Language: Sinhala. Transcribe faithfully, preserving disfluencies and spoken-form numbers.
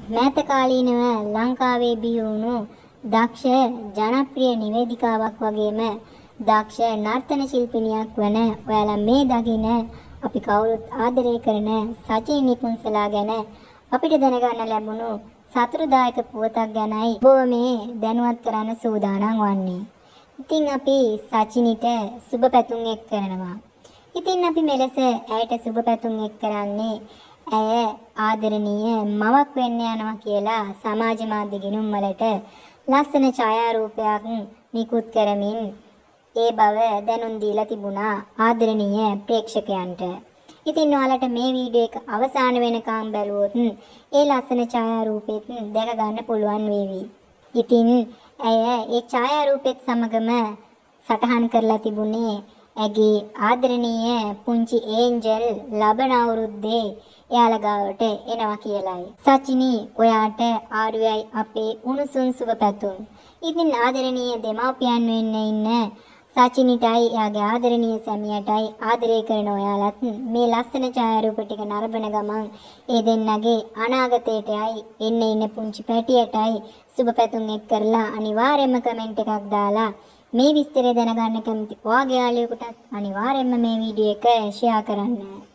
මෑත කාලීනව ලංකාවේ බිහි වුණු දක්ෂ ජනප්‍රිය නිවේදිකාවක් වගේම දක්ෂ නර්තන ශිල්පිනියක් වන ඔයාලා මේ දකින අපි කවුරුත් ආදරය කරන සචින් නිපුන්සලා ගැන අපිට දැනගන්න ලැබුණු සතුටුදායක පුවතක් ගැනයි ඔබ මේ දැනුවත් කරන්න සූදානම් වන්නේ. ඉතින් අපි සචිනිට සුබ පැතුම් එක් කරනවා. ඉතින් අපි මෙලෙස ඇයට සුබ පැතුම් එක් කරන්නේ ඇය ආදරණීය මවක් වෙන්න යනවා කියලා සමාජ මාධ්‍ය ගිණුම් වලට ලස්සන ඡායාරූපයක් නිකුත් කරමින් ඒ බව දැනුම් දීලා තිබුණා ආදරණීය ප්‍රේක්ෂකයන්ට. ඉතින් ඔයාලට මේ වීඩියෝ එක අවසාන වෙනකම් බැලුවොත් ඒ ලස්සන ඡායාරූපෙත් දැක ගන්න පුළුවන් වේවි. ඉතින් ඇය ඒ ඡායාරූපෙත් සමගම සටහන් කරලා තිබුණේ ඇගේ ආදරණීය පුංචි ඒන්ජල් ලබන අවුරුද්දේ එයාලා ගාවට එනවා කියලායි. සචිනි ඔයාට ආරුවයි අපේ උණුසුම් සුබ පැතුම්. ඉතින් ආදරණීය දෙමාපියන් වෙන්න ඉන්න සචිනිටයි එයාගේ ආදරණීය සැමියාටයි ආදරය කරන ඔයාලත් මේ ලස්සන ඡායාරූප ටික නරඹන ගමන් ඒ දෙන්නගේ අනාගතයටයි එන්න ඉන්න පුංචි පැටියටයි සුබ පැතුම් එක් කරලා අනිවාර්යයෙන්ම කමෙන්ට් එකක් දාලා මේ විස්තරය දැනගන්න කැමති ඔයාගේ යාළුවෙකුටත් අනිවාර්යයෙන්ම මේ වීඩියෝ එක ෂෙයා කරන්න.